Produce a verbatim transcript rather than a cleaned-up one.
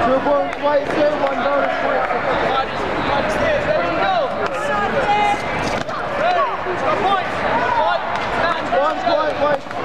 Two points, white, two, one bonus point. Ready to go. Ready. One point. One point. One point, white.